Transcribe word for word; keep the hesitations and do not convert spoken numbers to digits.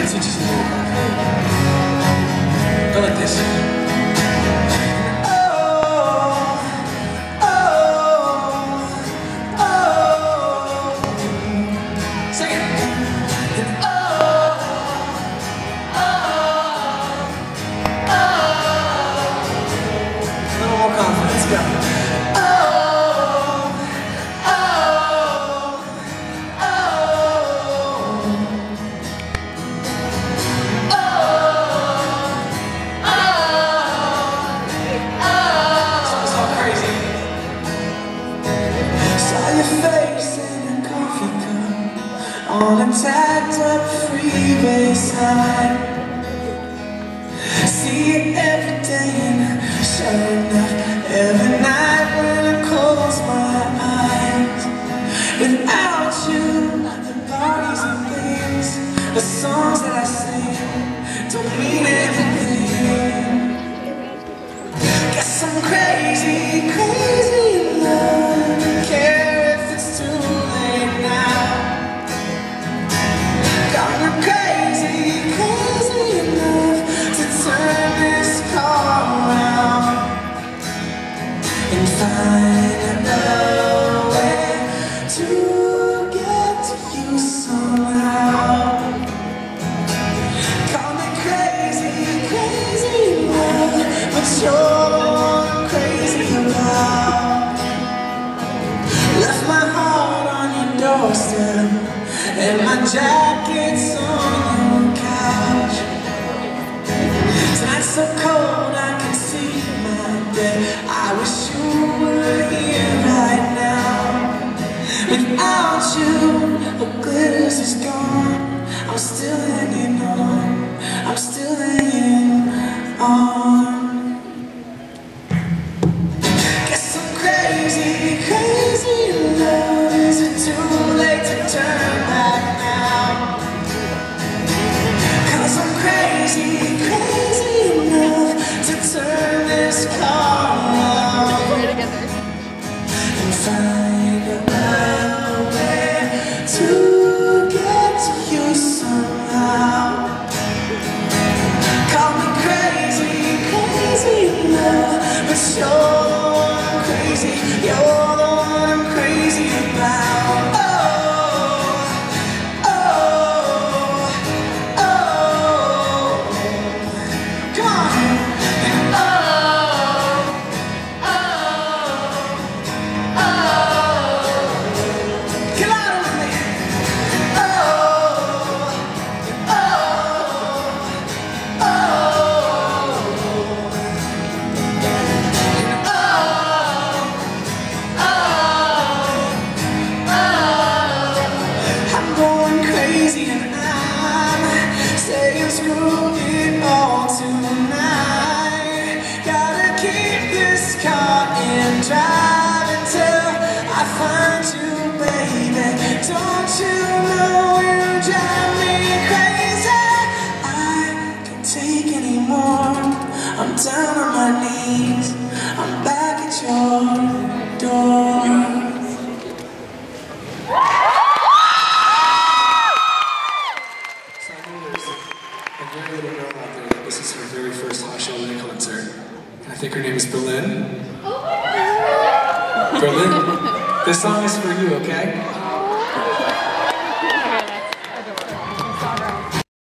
So just go like this. On a tagged up freeway sign, see it every day and sure enough, every night when I close my eyes. Without you, the parties and things, the songs that I sing don't mean anything. Guess I'm crazy, crazy in love. Don't care if it's too late now. I'm crazy, crazy enough to turn this car around and find a way to get to you somehow. Call me crazy, crazy enough, but you're the one I'm crazy about. Left my heart on your doorstep and my jacket's on your couch. Tonight's so cold I can see my bed. I wish you were here right now. Without you, what glitters is gone. I'm still hanging on. I'm still hanging on. Guess I'm crazy, crazy in love. Is it too late to turn back now? Cause I'm crazy, crazy enough to turn this car around and find a way to get to you somehow. Call me crazy, crazy enough, but you're the one I'm crazy, you're the one I'm crazy about. Screw it all tonight. Gotta keep this car in drive until I find you, baby. Don't you know you drive me crazy? I can't take anymore. I'm down on my knees. I'm back at your door. This is her very first Hot Shell Night concert. And I think her name is Berlin. Oh my God. Berlin, this song is for you, okay?